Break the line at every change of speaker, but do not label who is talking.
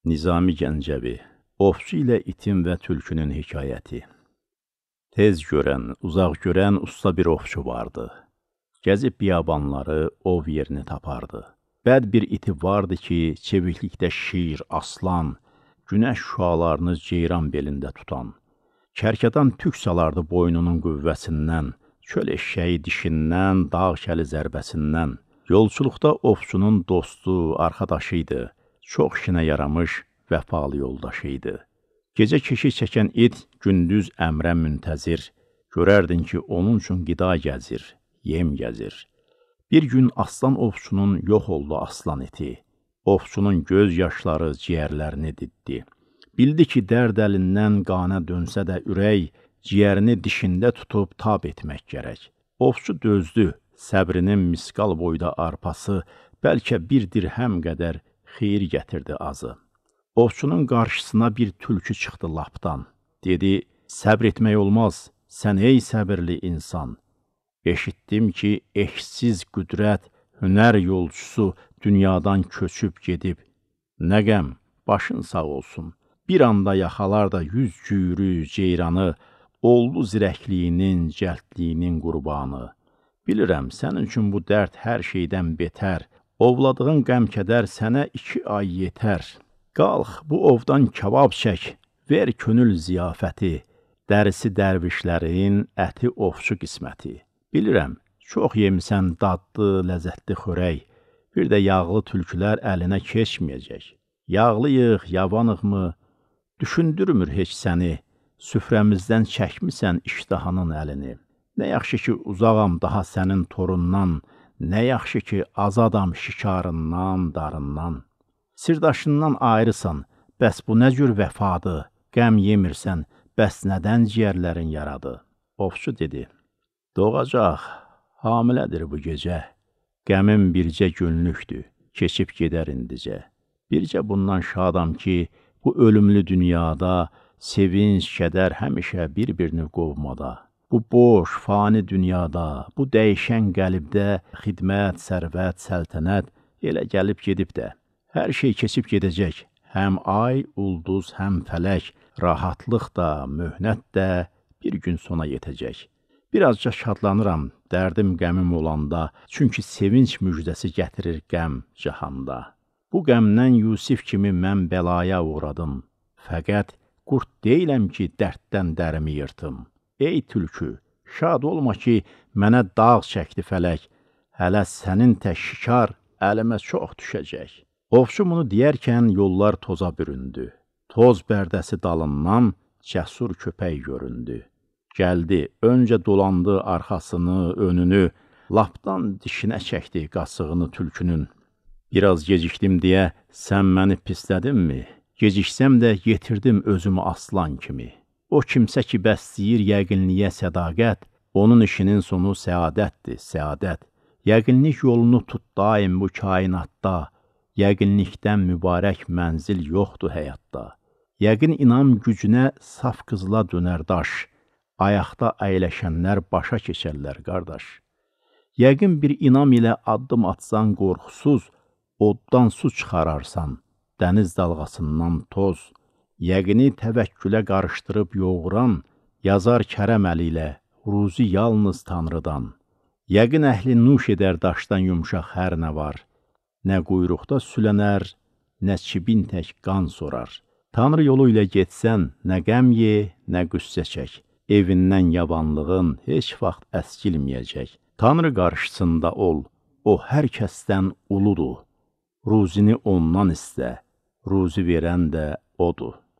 Nizami Gəncəvi, Ovçu ilə itin və tülkünün hekayəti. Tez görən, uzaq görən usta bir ovçu vardı. Gəzib biyabanları ov yerini tapardı. Bəd bir iti vardı ki, çeviklikdə şir, aslan, günəş şüalarını ceyran belində tutan. Kərkədan tük salardı boynunun qüvvəsindən, çöl eşşəyi dişindən, dağ kəli zərbəsindən. Yolçuluqda ovçunun dostu, arkadaşıydı. Çox işinə yaramış, vəfalı yoldaşıydı. Gecə keşik çəkən it, gündüz əmrə müntəzir. Görərdin ki, onun üçün qida gəzir, yem gəzir. Bir gün aslan ovçunun yox oldu aslan iti. Ovçunun göz yaşları ciyərlərini diddi. Bildi ki, dərd əlindən qana dönsə də ürək, ciyərini dişində tutub tab etmək gərək. Ovçu dözdü, səbrinin miskal boyda arpası, bəlkə bir dirhəm qədər xeyir gətirdi azı. Ovçunun qarşısına bir tülkü çıxdı lapdan. Dedi, səbr etmək olmaz, sən ey səbirli insan. Eşitdim ki, eşsiz qüdrət, hünər yolcusu dünyadan köçüb gedib. Nə qəm, başın sağ olsun. Bir anda yaxalar da 100 cüyrü, ceyranı, oldu zirəkliyinin, cəldliyinin qurbanı. Bilirəm, sənin üçün bu dərd hər şeydən betər. Ovladığın qəm-kədər sənə 2 ay yetər. Qalx, bu ovdan kabab çək, ver könül ziyafəti. Dərisi dərvişlərin, əti ovçu qisməti. Bilirəm, çox yemisən dadlı, ləzzətli xörək. Bir də yağlı tülkülər əlinə keçməyəcək. Yağlıyıq, yavanıq mı? Düşündürmür heç səni. Süfrəmizdən çəkmisən iştahanın əlini. Nə yaxşı ki, uzağam daha sənin torundan. Nə yaxşı ki, azadam şikarından, darından. Sirdaşından ayrısan, bəs bu nə cür vəfadır? Qəm yemirsən, bəs nədən ciyərlərin yaradı? Ovçu dedi, doğacaq, hamilədir bu gecə. Qəmim bircə günlükdür, keçib gedər indicə. Bircə bundan şadam ki, bu ölümlü dünyada sevinç, kədər həmişə bir-birini qovmada. Bu boş, fani dünyada, bu dəyişən qəlibdə xidmət, sərvət, səltənət elə gəlib gedib də. Hər şey keçib gedəcək, həm ay, ulduz, həm fələk, rahatlıq da, möhnət də bir gün sona yetəcək. Birazca şadlanıram, dərdim qəmim olanda, çünki sevinç müjdəsi gətirir qəm cahanda. Bu qəmdən Yusif kimi mən bəlaya uğradım, fəqət qurd deyiləm ki, dərddən dərimi yırtım. Ey tülkü, şad olma ki, mənə dağ çəkdi fələk, hələ sənin tək şikar əlimə çox düşəcək. Ovçu bunu deyərkən yollar toza büründü. Toz bərdəsi dalından cəsur köpək göründü. Gəldi, öncə dolandı arxasını, önünü, lapdan dişinə çəkdi qasığını tülkünün. Biraz gecikdim deyə sən məni pislədinmi? Geciksəm də yetirdim özümü aslan kimi. O kimsə ki, bəsləyir yəqinliyə sədaqət, onun işinin sonu səadətdir, səadət. Yəqinlik yolunu tut daim bu kainatda, yəqinlikdən mübarək mənzil yoxdur həyatda. Yəqin inam gücünə saf qızla dönər daş, ayaqda əyləşənlər başa keçərlər qardaş. Yəqin bir inam ilə addım atsan qorxusuz, oddan su çıxararsan, dəniz dalğasından toz. Yəqini təvəkkülə qarışdırıb yoğuran, yazar kərəm əli ilə, ruzi yalnız Tanrıdan. Yəqin əhli nuş edər daşdan yumşaq hər nə var. Nə quyruqda sülənər, nə çibin tək qan sorar. Tanrı yolu ilə getsən, nə qəm ye, nə qüssə çək. Evindən yavanlığın heç vaxt əskilməyəcək. Tanrı qarşısında ol, o hər kəsdən uludur. Ruzini ondan istə, ruzi verən də odur.